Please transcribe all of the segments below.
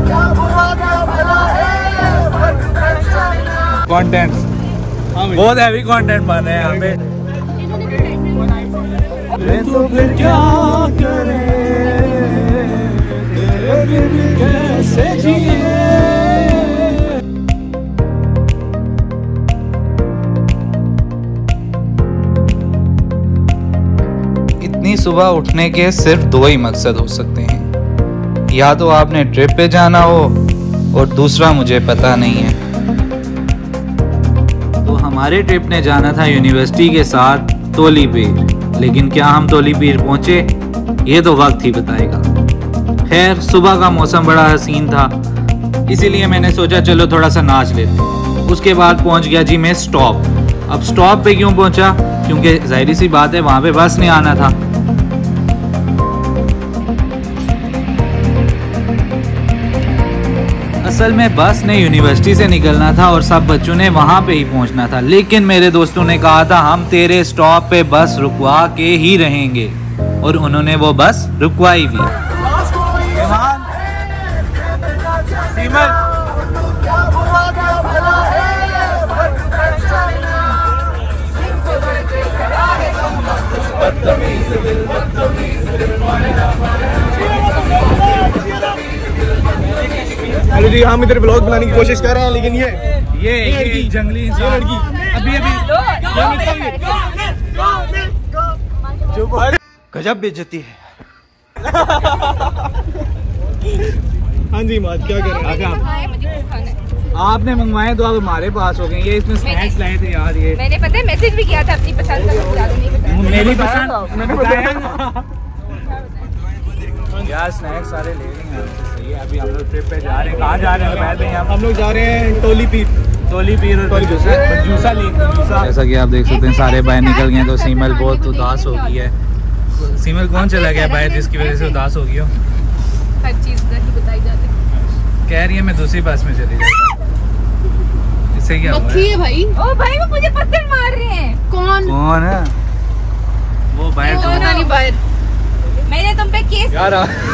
Contents बहुत heavy content बन रहे हैं यहाँ पे। तो फिर क्या करें, कैसे जिए। इतनी सुबह उठने के सिर्फ दो ही मकसद हो सकते हैं, या तो आपने ट्रिप पे जाना हो और दूसरा मुझे पता नहीं है। तो हमारे ट्रिप ने जाना था यूनिवर्सिटी के साथ तोली पीर, लेकिन क्या हम तोली पीर पहुंचे ये तो वक्त ही बताएगा। खैर सुबह का मौसम बड़ा हसीन था, इसीलिए मैंने सोचा चलो थोड़ा सा नाच लेते। उसके बाद पहुंच गया जी मैं स्टॉप। अब स्टॉप पे क्यों पहुंचा, क्योंकि जाहिर सी बात है वहाँ पे बस नहीं आना था। असल में बस ने यूनिवर्सिटी से निकलना था और सब बच्चों ने वहाँ पे ही पहुँचना था, लेकिन मेरे दोस्तों ने कहा था हम तेरे स्टॉप पे बस रुकवा के ही रहेंगे, और उन्होंने वो बस रुकवाई भी। हेलो जी, हम इधर ब्लॉग बनाने की कोशिश कर रहे हैं, लेकिन ये जंगली इंसान गजब बेइज्जती है। हाँ जी माज क्या कर रहे हैं? आपने मंगवाए तो अब हमारे पास हो गए। ये इसमें स्नैक्स लाए थे यार, ये मैंने पता है मैसेज भी किया था अपनी पसंद का, मेरी पसंद यार स्नैक्स सारे ले लेंगे। सही है, अभी हम लोग ट्रिप पे जा रहे हैं। कहाँ जा रहे हैं? हम लोग जा रहे हैं टोली पीर और जूसा ले। जैसा कि आप देख सकते हैं सारे बाहर निकल गए, तो सीमल बहुत उदास हो गई है। सीमल कौन चला गया बाहर जिसकी वजह से उदास हो गई हो? हर चीज बताई जाती है। कह रही है मैं दूसरी बस में चली जाऊँ। इससे क्या हुआ है भाई? ओ भाई वो मुझे पत्थर मार रहे हैं। कौन है वो बाहर? मैंने तुम पे केस यार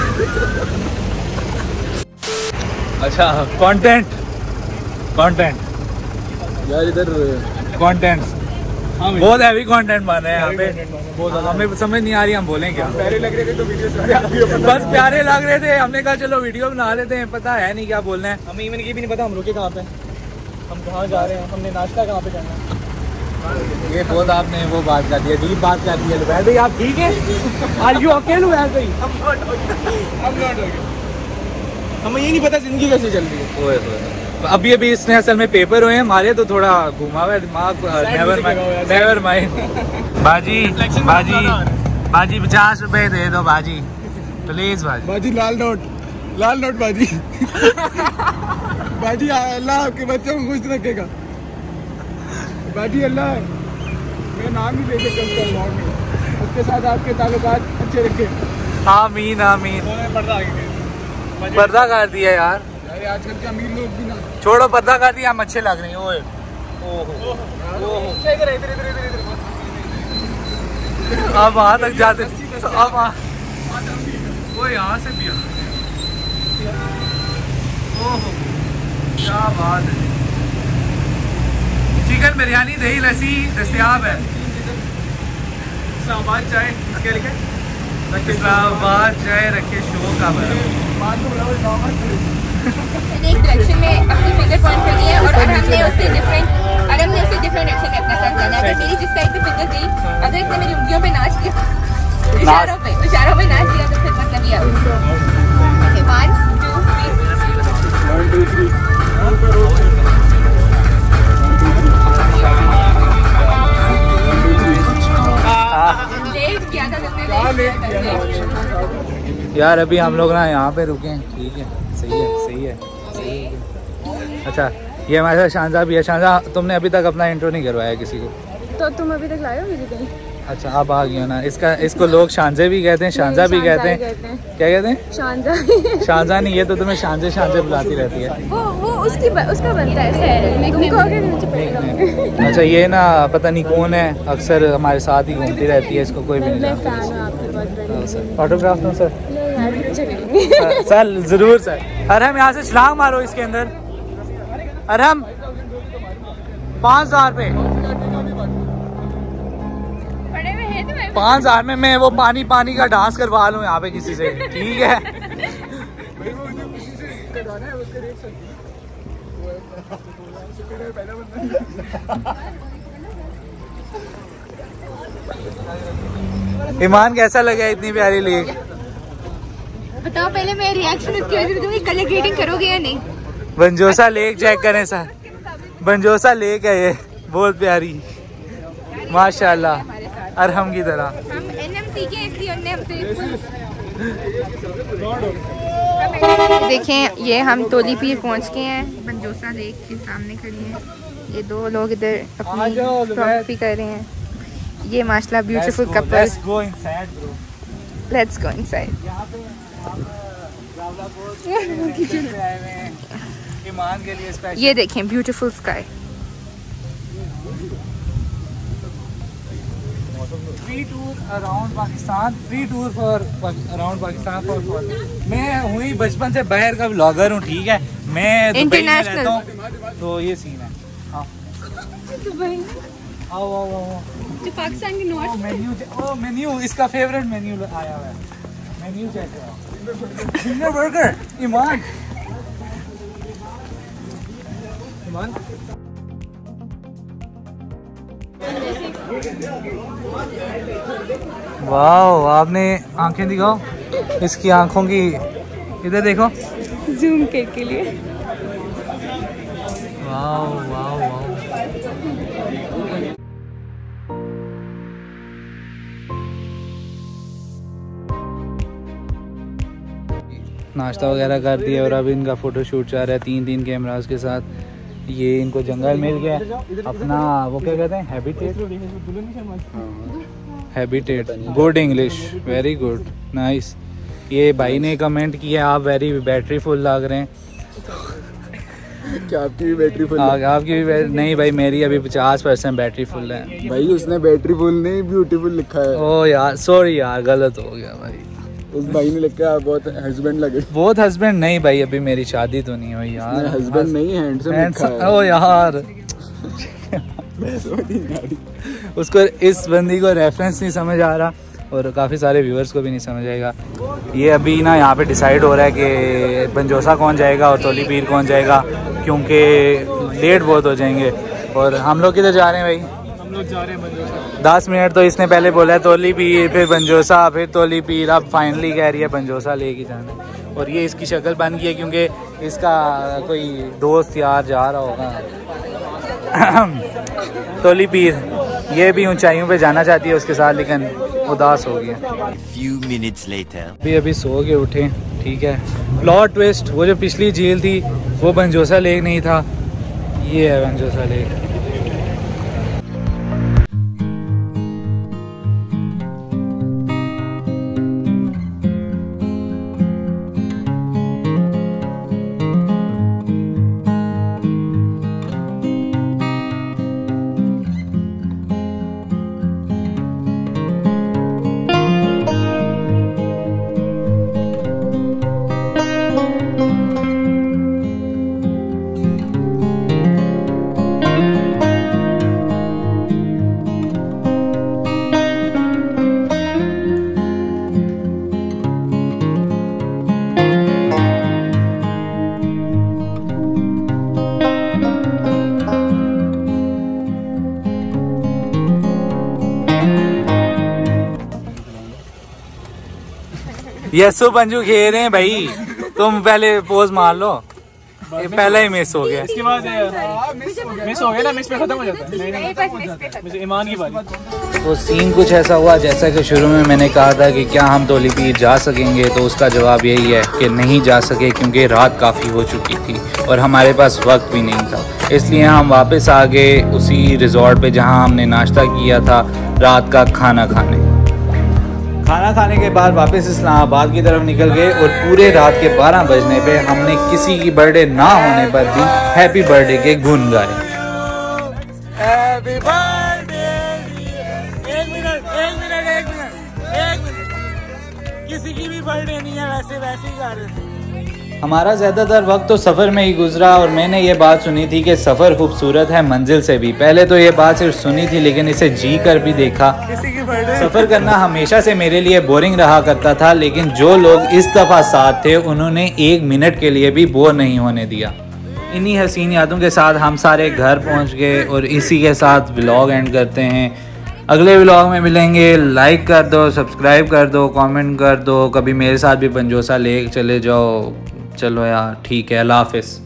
अच्छा कंटेंट यार इधर कंटेंट्स बहुत हैवी कंटेंट बन रहे हैं यहाँ पे। हमें समझ नहीं आ रही हम बोलें क्या। प्यारे लग रहे थे तो वीडियो बस प्यारे लग रहे थे, हमने कहा चलो वीडियो बना लेते हैं। पता है नहीं क्या बोलना है, हमें इवन ये भी नहीं पता हम रुके कहाँ पे, हम कहाँ जा रहे हैं, हमने नाश्ता कहाँ पे करना है। ये बहुत आपने वो बात कर दी, डीप बात कर दी है। वैसे ही आप ठीक है? Are you okay? वैसे ही हमें ये नहीं पता जिंदगी कैसे चल रही है। अभी इसने असल में पेपर हुए हैं हमारे, तो थोड़ा घुमा हुआ है दिमाग। Never mind. बाजी 50 रुपए दे दो बाजी, प्लीज बाजी। लाल नोट बाजी। बाजी अल्लाह आपके बच्चों को खुश रखेगा बाजी। अल्लाह मेरा नाम भी ले सकता हूँ, उसके साथ आपके ताल्लुकात अच्छे रखे। आमीन आमीन। पर्दा कर दिया यार। आजकल के अमीर लोग भी ना छोड़ो, पर्दा कर दिया, हम अच्छे लग रहे हैं। ओए अब वहाँ तक जाते, अब वो यहाँ से भी क्या बात है। चिकन बिरयानी दही लस्सी दस्तयाब है। इस्लामाबाद चाय इसके लिखे, इस्लामाबाद चाय रखे शो का एक डायरेक्शन में अपनी फिगर पॉइंट करनी है, और हमने उससे डिफरेंट एक्शन में अपना साथ करना है। अगर मेरी जिस टाइप की फिगर थी, अगर इसने मेरी उंगलियों पे नाच लिया, इशारों पे नाच लिया, तो फिर मतलब ये 1 2 3 लेट किया था यार। अभी हम लोग ना यहाँ पे रुके हैं, ठीक है? सही है। अच्छा ये हमारे साथ शांजा भी है। शांजा तुमने अभी तक अपना इंट्रो नहीं करवाया किसी को, तो तुम अभी तक लाए हो मुझे कहीं? अच्छा आप आ गई हो ना। इसको लोग शांजे भी कहते हैं, शांजा भी कहते हैं। क्या कहते हैं? शांजा नहीं, ये तो तुम्हें शांजे बुलाती रहती है। वो उसका बनता है। अच्छा ये ना पता नहीं कौन है, अक्सर हमारे साथ ही घूमती रहती है, इसको कोई भी नहीं जानता। ऑटोग्राफ दो सर। सर जरूर सर। अरहम यहाँ से छलांग मारो इसके अंदर। अरहम 5000 पे 5000 में मैं वो पानी का डांस करवा लूँ यहाँ पे किसी से, ठीक है? ईमान कैसा लगा इतनी प्यारी लेक? बताओ पहले मैं रिएक्शन इसकी वजह से दूंगी, कलर ग्रेडिंग करोगे या नहीं? बंजोसा लेक चेक करें सर, बंजोसा लेक है ये, बहुत प्यारी माशाल्लाह, अरहम की तरह। हम एनएमसी के इसलिए उन्होंने हमसे देखें, ये हम तोली पीर पहुंच गए हैं, बंजोसा लेक के सामने खड़ी हैं। ये दो लोग इधर अपनी फोटोग्राफी कर रहे हैं। ये माशाल्लाह beautiful couple. Let's go inside. ये देखें beautiful sky. Free tour around Pakistan, free tour for around Pakistan for. मैं हुई बचपन से बाहर का व्लॉगर हूँ, ठीक है? मैं दुबई में रहता हूँ, तो ये सीन है। दुबई आओ आओ आओ। जो पाकिस्तान की नॉर्थ मेन्यू इसका फेवरेट मेन्यू आया हुआ है। मेन्यू चेक करो। फिंगर बर्गर ईमान। वाह, आपने आंखें दिखाओ इसकी, आंखों की इधर देखो जूम के लिए। वाह वाह वाह। नाश्ता वगैरह कर दिया और अब इनका फ़ोटो शूट चल रहा है 3 कैमरास के साथ। ये इनको जंगल मिल गया अपना, वो क्या कहते हैं, habitat. Good English, very good, nice. ये भाई ने कमेंट किया आप वेरी बैटरी फुल लग रहे हैं। क्या आपकी भी बैटरी फुल? आपकी भी नहीं भाई, मेरी अभी 50% बैटरी फुल है। भाई उसने बैटरी फुल नहीं ब्यूटीफुल लिखा है। ओ यार सॉरी यार, गलत हो गया भाई। उस भाई ने लिखा है बहुत हस्बैंड लगे। बहुत हस्बैंड नहीं भाई, अभी मेरी शादी तो नहीं हुई यार। हस्बैंड नहीं, हैंडसम लिखा है। ओ यार उसको, इस बंदी को रेफरेंस नहीं समझ आ रहा और काफ़ी सारे व्यूअर्स को भी नहीं समझ आएगा। ये अभी ना यहाँ पे डिसाइड हो रहा है कि बंजोसा कौन जाएगा और तोली पीर कौन जाएगा, क्योंकि लेट बहुत हो जाएंगे। और हम लोग किधर जा रहे हैं भाई? हम लोग जा रहे हैं बंजोसा। 10 मिनट तो इसने पहले बोला है तोली पीर, फिर बंजोसा, फिर तोली पीर, अब फाइनली कह रही है बंजोसा लेके जाना। और ये इसकी शक्ल बन गई है क्योंकि इसका कोई दोस्त यार जा रहा होगा तोली पीर। ये भी ऊंचाइयों पे जाना चाहती है उसके साथ, लेकिन उदास हो गया। अभी सो के उठे, ठीक है? प्लॉट ट्विस्ट, वो जो पिछली झील थी वो बंजोसा लेक नहीं था, ये है बंजोसा लेक। यस्सु पंजू खेल रहे हैं भाई, तुम पहले पोज मार लो। पहला ही मिस हो गया, इसके बाद मिस हो गया ना, मिस पे खत्म हो जाता है। नहीं, ईमान की बात। तो सीन कुछ ऐसा हुआ जैसा कि शुरू में मैंने कहा था कि क्या हम तोली पीर जा सकेंगे, तो उसका जवाब यही है कि नहीं जा सके, क्योंकि रात काफ़ी हो चुकी थी और हमारे पास वक्त भी नहीं था। इसलिए हम वापस आ गए उसी रिजॉर्ट पे जहां हमने नाश्ता किया था रात का खाना खाने के बाद वापस इस्लामाबाद की तरफ निकल गए और पूरे रात के 12 बजने पे हमने किसी की बर्थडे ना होने पर भी हैप्पी बर्थडे के गुन गाए। हैप्पी बर्थडे, एक मिनट, किसी की भी बर्थडे नहीं है, वैसे ही कर रहे थे। हमारा ज़्यादातर वक्त तो सफ़र में ही गुजरा और मैंने ये बात सुनी थी कि सफ़र खूबसूरत है मंजिल से भी। पहले तो ये बात सिर्फ सुनी थी लेकिन इसे जी कर भी देखा। सफ़र करना हमेशा से मेरे लिए बोरिंग रहा करता था, लेकिन जो लोग इस दफ़ा साथ थे उन्होंने 1 मिनट के लिए भी बोर नहीं होने दिया। इन्हीं हसीन यादों के साथ हम सारे घर पहुंच गए और इसी के साथ व्लॉग एंड करते हैं। अगले व्लॉग में मिलेंगे। लाइक कर दो, सब्सक्राइब कर दो, कमेंट कर दो, कभी मेरे साथ भी पंजोसा ले चले जाओ। चलो यार ठीक है, अल्लाह हाफ़िज़।